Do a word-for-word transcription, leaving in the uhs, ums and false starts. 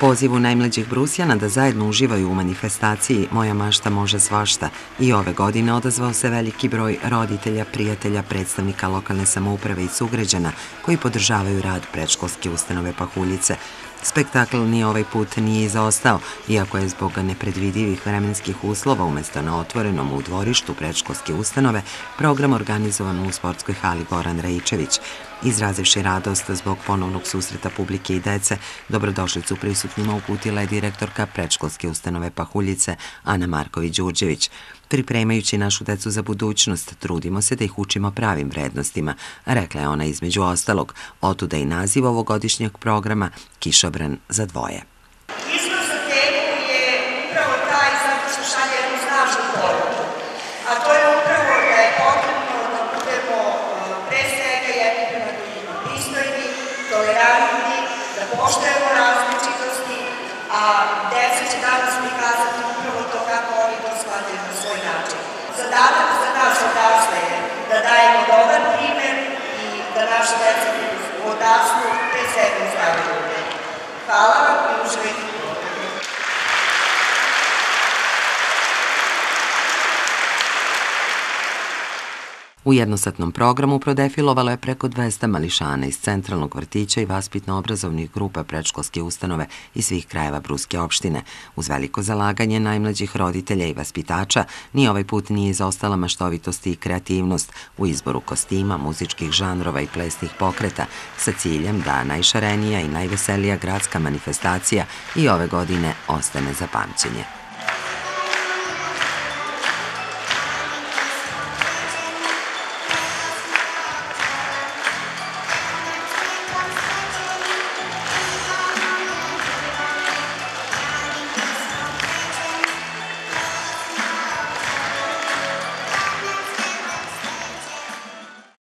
Pozivu najmlađih Brusjana da zajedno uživaju u manifestaciji Moja mašta može svašta i ove godine odazvao se veliki broj roditelja, prijatelja, predstavnika lokalne samouprave i sugrađana koji podržavaju rad predškolske ustanove Pahuljice. Spektakl ni ovaj put nije izostao, iako je zbog nepredvidivih vremenskih uslova umesto na otvorenom u dvorištu predškolske ustanove program organizovan u sportskoj hali Goran Raičević. Izrazivši radost zbog ponovnog susreta publike i dece, dobrodošlicu prisutnima uputila je direktorka predškolske ustanove Pahuljice Ana Marković-Đurđević. Pripremajući našu decu za budućnost, trudimo se da ih učimo pravim vrednostima, rekla je ona između ostalog, otuda i naziv ovogodišnjeg programa Kišobran za dvoje. Izbor za temu je upravo taj zato što šalje jednu snažnu poruku, a to je upravo da je potrebno da budemo pre svega jedni prema drugima pristojni, tolerantni, da poštujemo različitosti, a deca će danas prikazati upravo to kako oni to shvataju na svoj način. Zadatak za nas odrasle je da dajemo dobar primer i da naše deca odraslu pre svega u zdrave ljude. Hvala vam i uživajte u programu. U jednosatnom programu prodefilovalo je preko dvesta mališana iz centralnog vrtića i vaspitno-obrazovnih grupa predškolske ustanove iz svih krajeva Bruske opštine. Uz veliko zalaganje najmlađih roditelja i vaspitača, ni ovaj put nije izostala maštovitost i kreativnost u izboru kostima, muzičkih žanrova i plesnih pokreta, sa ciljem da najšarenija i najveselija gradska manifestacija i ove godine ostane za pamćenje.